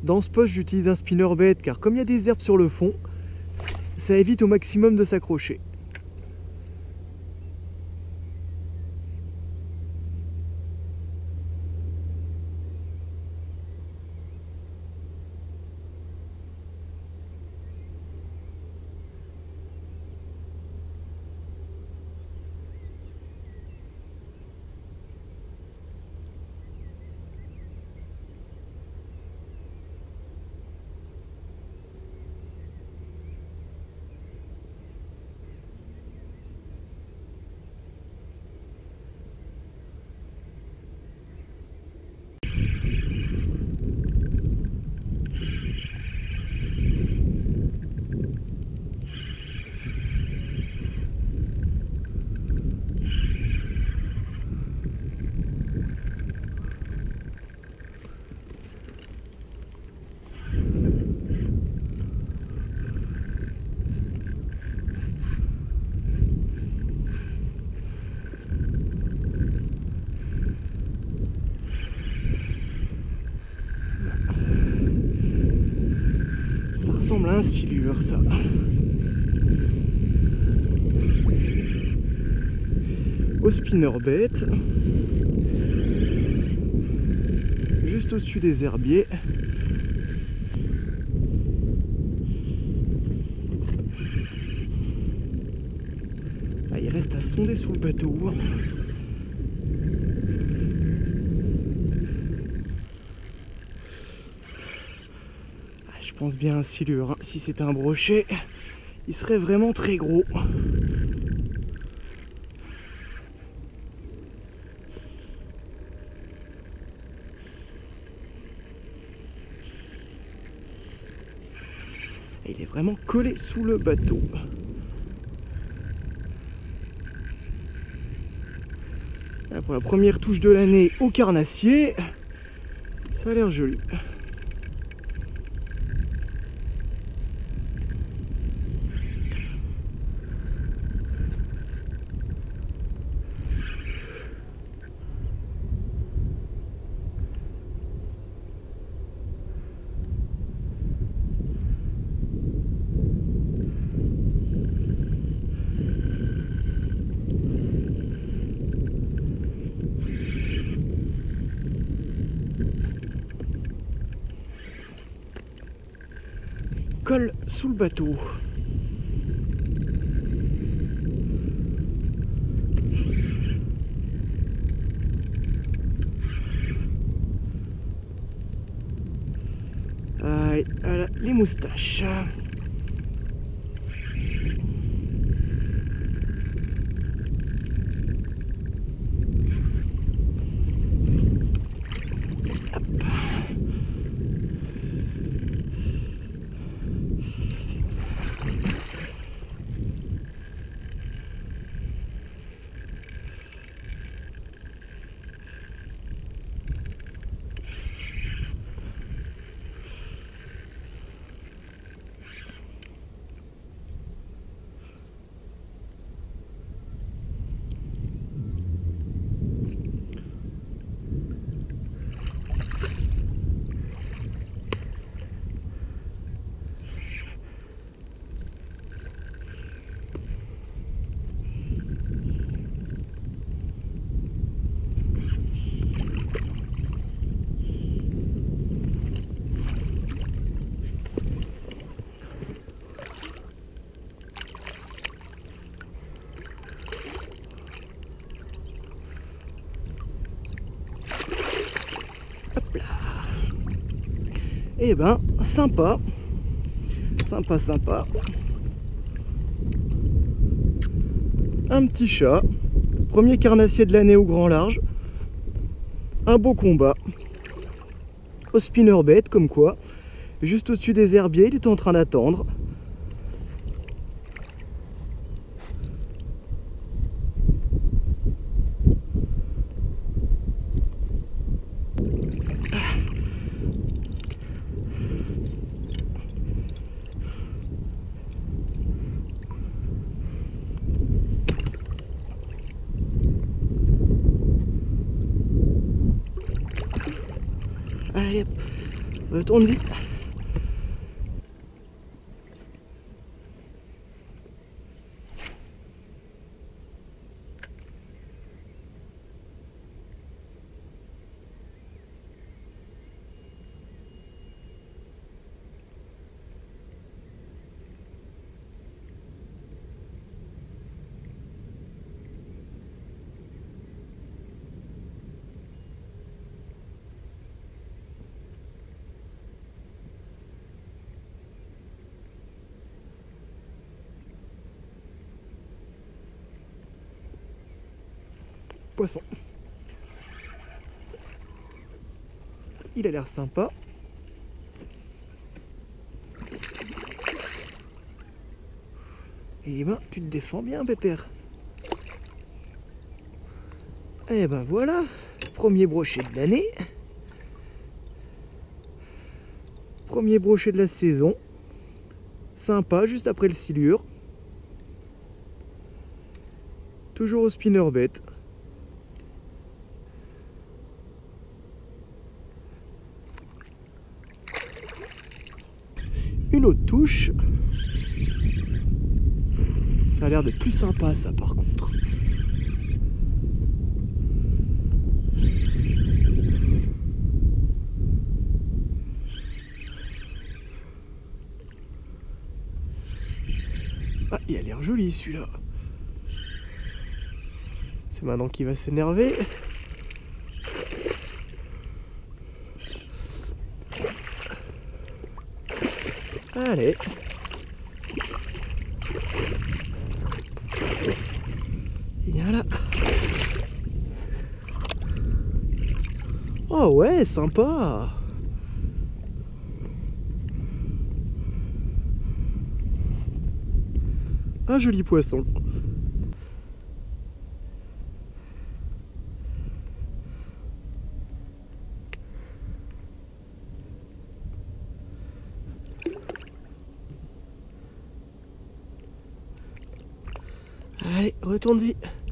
Dans ce poste, j'utilise un spinnerbait car comme il y a des herbes sur le fond, ça évite au maximum de s'accrocher. Ça ressemble à un silure, ça. Au spinnerbait, juste au-dessus des herbiers. Ah, il reste à sonder sous le bateau. Je pense bien un silure, hein. Si c'était un brochet, il serait vraiment très gros. Et il est vraiment collé sous le bateau. Là, pour la première touche de l'année au carnassier, ça a l'air joli. Colle sous le bateau. Allez, voilà, les moustaches. Eh ben, sympa. Sympa, sympa. Un petit chat. Premier carnassier de l'année au grand large. Un beau combat. Au spinnerbait, comme quoi. Juste au-dessus des herbiers, il était en train d'attendre. Allez, Retourne-y. Poisson. Il a l'air sympa. Et ben, tu te défends bien, pépère. Et ben voilà, premier brochet de l'année. Premier brochet de la saison. Sympa, juste après le silure. Toujours au spinnerbait. Une autre touche. Ça a l'air d'être plus sympa ça par contre. Ah, il a l'air joli celui-là. C'est maintenant qu'il va s'énerver. Allez. Viens là. Oh ouais, sympa. Un joli poisson. Allez, retourne-y.